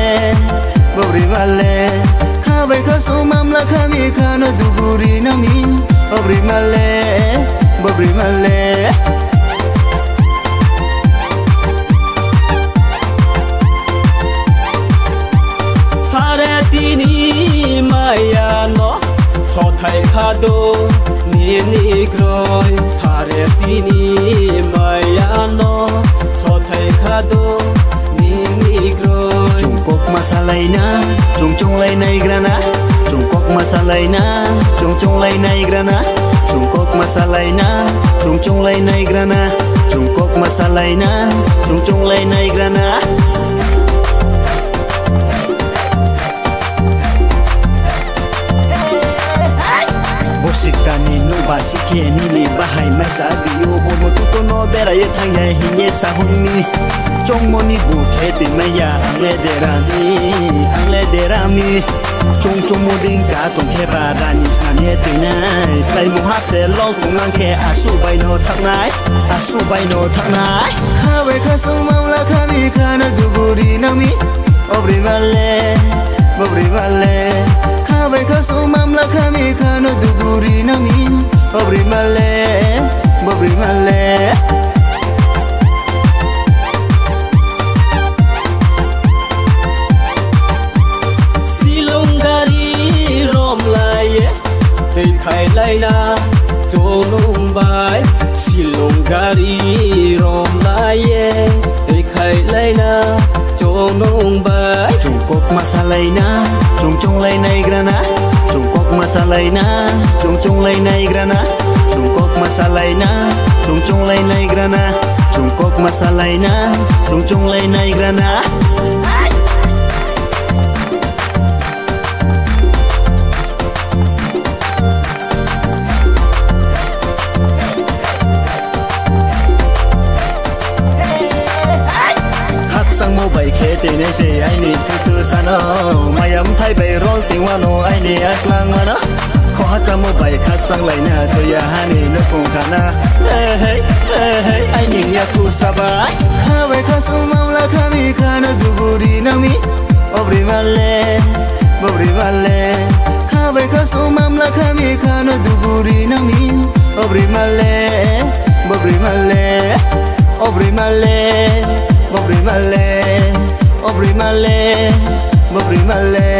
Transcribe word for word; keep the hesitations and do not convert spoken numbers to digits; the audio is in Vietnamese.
male Bobri male Khabai khasu mamla khami khana duburi nami Bobri male Bobri male Sare tini maya no So thai khado ni ni groi Sare tini maya no So thai khado ni ni groi Trung Quốc masalay na Trung Trung lay nay grana Trung Quốc masalay na Trung Trung lay nay grana Trung Quốc masalay na Trung Trung lay nay grana Trung Quốc masalay na Trung Trung lay nay grana Bosikani no basike ni le bahai mai sa dio bono tu no bera ye thang ye hinye sa hunni Trong moni bu khe ti mai ya angle de rami angle de rami Trong trong mo ding cha tong khe ba rani chan ye ti nai sai mu ha se lo tong nang khe asu bai no thak nai asu bai no thak nai kha bai kha su mau la kha mi kha na du buri nami obri male bobri male kha bai kha su mam la kha mi kha na du buri nami obri male bobri male Tây khai lai na cho nung bay silong gari rom lai ye Tây khai lai na cho nung bay Trung Quốc masalay na Trung Trung lay nay grana Trung Quốc masalay na Trung Trung lay nay grana Trung Quốc masalay na Trung Trung lay nay grana Trung Quốc masalay na Trung Trung lay nay grana sang mô bảy khế tình ấy sẽ ai nị tư tư xa nó mày ấm thay bảy rôn tình hoa nô ai nị ác lang hoa nó khó hát sang mô bảy khát sang lại nà thôi ya hai nị nó cùng khả na hey hey hey hey ai nị ya ku sa ba kha bảy khát su mau la kha mi kha na du buri nami obri male bobri male kha bảy khát su mam la kha mi kha na du buri nami obri male bobri male obri male Bobri male, obri male, bobri male.